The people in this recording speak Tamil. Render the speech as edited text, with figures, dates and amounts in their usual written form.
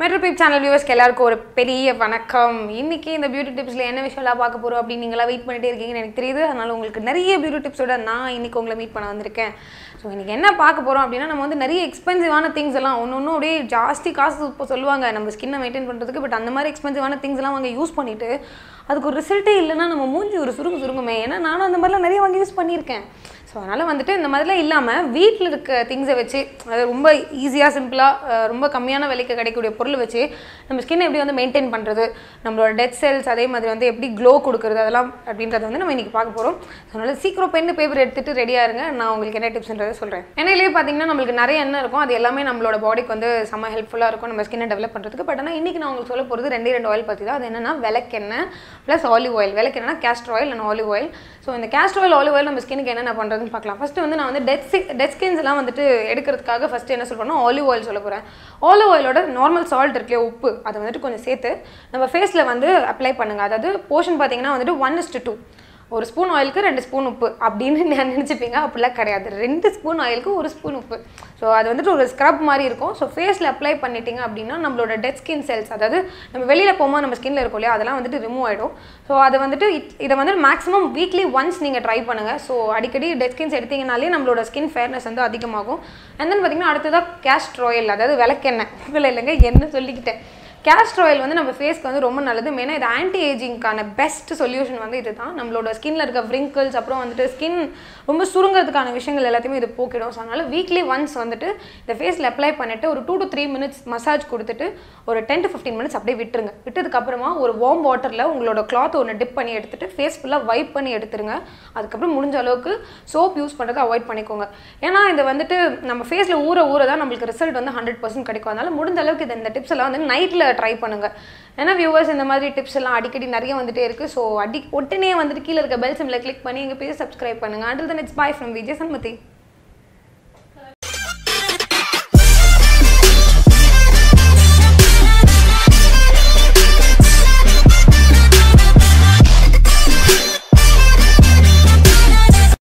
Metro Peep channel viewers எல்லாருக்கும் ஒரு பெரிய வணக்கம். இன்னைக்கு இந்த பியூட்டி டிப்ஸ்ல என்ன விஷயம்லாம் பார்க்க போறோம் அப்படி நீங்களா வெயிட் பண்ணிட்டே இருக்கீங்கன்னு எனக்கு தெரியுது. அதனால உங்களுக்கு நிறைய பியூட்டி டிப்ஸோட நான் இன்னைக்கு உங்களை மீட் பண்ண வந்திருக்கேன். ஸோ இன்னைக்கு என்ன பார்க்க போறோம் அப்படின்னா நம்ம வந்து நிறைய எக்ஸ்பென்சிவான திங்ஸ் எல்லாம் ஒன்னொன்னும் அப்படியே ஜாஸ்தி காசு இப்போ சொல்லுவாங்க நம்ம ஸ்கின்னை மெயின்டைன் பண்ணுறதுக்கு. பட் அந்த மாதிரி எக்ஸ்பென்சிவான திங்ஸ் எல்லாம் வாங்க யூஸ் பண்ணிட்டு அதுக்கு ஒரு ரிசல்ட்டே இல்லைன்னா நம்ம மூஞ்சி ஒரு சுருங்குமே. ஏன்னா நானும் அந்த மாதிரிலாம் நிறைய வாங்கி யூஸ் பண்ணியிருக்கேன். ஸோ அதனால் வந்துட்டு இந்த மாதிரிலாம் இல்லாமல் வீட்டில் இருக்க திங்ஸை வச்சு அது ரொம்ப ஈஸியாக சிம்பிளாக ரொம்ப கம்மியான விலைக்கு கிடைக்கக்கூடிய பொருள் வச்சு நம்ம ஸ்கின் எப்படி வந்து மெயின்டைன் பண்ணுறது, நம்மளோட டெட் செல்ஸ் அதே மாதிரி வந்து எப்படி க்ளோ கொடுக்குறது அதெல்லாம் அப்படின்றத வந்து நம்ம இன்றைக்கி பார்க்க போகிறோம். அதனால் சீக்கிரம் பென் பேப்பர் எடுத்துகிட்டு ரெடியாக இருங்க. நான் உங்களுக்கு என்ன டிப்ஸ்ன்றதை சொல்கிறேன். எண்ணெயிலேயே பார்த்தீங்கன்னா நம்மளுக்கு நிறைய எண்ணெய் இருக்கும். அது எல்லாமே நம்மளோட பாடிக்கு வந்து செம்ம ஹெல்ப்ஃபுல்லாக இருக்கும் நம்ம ஸ்கின்னை டெவலப் பண்ணுறதுக்கு. பட் ஆனால் இன்றைக்கி நான் உங்களுக்கு சொல்ல போகிறது ரெண்டு ஆயில் பற்றி தான். அது என்னென்னா விளக்கெண்ணெய் ப்ளஸ் ஆலிவ் ஆயில். விளக்கெண்ணெய்னா castor oil and olive oil. So இந்த கேஸ்டர் ஆயில் ஆலிவ் ஆயில் நம்ம ஸ்கின்னுக்கு என்னென்ன பண்ணுறதுன்னு பார்க்கலாம். ஃபஸ்ட்டு வந்து நான் வந்து டெட் ஸ்கின்ஸ் எல்லாம் வந்துட்டு எடுக்கிறதுக்காக ஃபஸ்ட்டு என்ன சொல்கிறேன்னா ஆலிவ் ஆயில் சொல்ல போகிறேன். ஆலிவ் ஆயிலோட நார்மல் சால்ட் இருக்குல்லையே உப்பு அதை வந்துட்டு கொஞ்சம் சேர்த்து நம்ம ஃபேஸில் வந்து அப்ளை பண்ணுங்கள். அதாவது போர்ஷன் பார்த்தீங்கன்னா வந்துட்டு 1:2 ஒரு ஸ்பூன் ஆயிலுக்கு 2 ஸ்பூன் உப்பு அப்படின்னு நான் நினச்சிப்பீங்க. அப்படிலாம் கிடையாது. 2 ஸ்பூன் ஆயிலுக்கு 1 ஸ்பூன் உப்பு. ஸோ அது வந்துட்டு ஒரு ஸ்க்ரப் மாதிரி இருக்கும். ஸோ ஃபேஸில் அப்ளை பண்ணிட்டீங்க அப்படின்னா நம்மளோட டெட் ஸ்கின் செல்ஸ், அதாவது நம்ம வெளியில் போகும்போது நம்ம ஸ்கின்ல இருக்கும் இல்லையா, அதெல்லாம் வந்துட்டு ரிமூவ் ஆகிடும். ஸோ அதை வந்துட்டு இதை வந்து மேக்ஸிமம் வீக்லி ஒன்ஸ் நீங்கள் ட்ரை பண்ணுங்கள். ஸோ அடிக்கடி டெட் ஸ்கின்ஸ் எடுத்தீங்கனாலே நம்மளோட ஸ்கின் ஃபேர்னஸ் வந்து அதிகமாகும். அண்ட் தென் பார்த்தீங்கன்னா அடுத்ததாக கேஸ்டர் ஆயில், அதாவது விளக்கெண்ணெய். இல்லை இல்லைங்க என்ன சொல்லிக்கிட்டேன். கேஸ்டர் ஆயில் வந்து நம்ம ஃபேஸ்க்கு வந்து ரொம்ப நல்லது. மெயினாக இது ஆன்டி ஏஜிங்கான பெஸ்ட் சொல்யூஷன் வந்து இது தான். நம்மளோட ஸ்கின்ல இருக்க வ்ரிங்கிள்ஸ் அப்புறம் வந்துட்டு ஸ்கின் ரொம்ப சுருங்கிறதுக்கான விஷயங்கள் எல்லாத்தையுமே இது போக்கிடும். ஸோ அதனால் வீக்லி ஒன்ஸ் வந்துட்டு இந்த ஃபேஸில் அப்ளை பண்ணிவிட்டு ஒரு 2 to 3 minutes மசாஜ் கொடுத்துட்டு ஒரு 10 to 15 minutes அப்படியே விட்டுருங்க. விட்டதுக்கப்புறமா ஒரு வார்ம் வாட்டரில் உங்களோட கிளாத் ஒன்று டிப் பண்ணி எடுத்துகிட்டு ஃபேஸ் ஃபுல்லாக வைப் பண்ணி எடுத்துருங்க. அதுக்கப்புறம் முடிஞ்ச அளவுக்கு சோப் யூஸ் பண்ணுறதை அவாய்ட் பண்ணிக்கோங்க. ஏன்னா இது வந்துட்டு நம்ம ஃபேஸில் ஊற தான் நம்மளுக்கு ரிசல்ட் வந்து 100% கிடைக்கும். அதனால் முடிஞ்ச அளவுக்கு இந்த டிப்ஸ் எல்லாம் வந்து நைட்டில் ட்ரை பண்ணுங்க. ஏன்னா வியூவர்ஸ் இந்த மாதிரி டிப்ஸ் எல்லாம் அடிக்கடி நிறைய வந்துட்டே இருக்கு. ஸோ உடனே வந்துட்டு கீழே இருக்க பெல் சிம்பிளை கிளிக் பண்ணி எங்கள் பேஜை சப்ஸ்கிரைப் பண்ணுங்க. Until then, it's bye from Vijay Sanmati.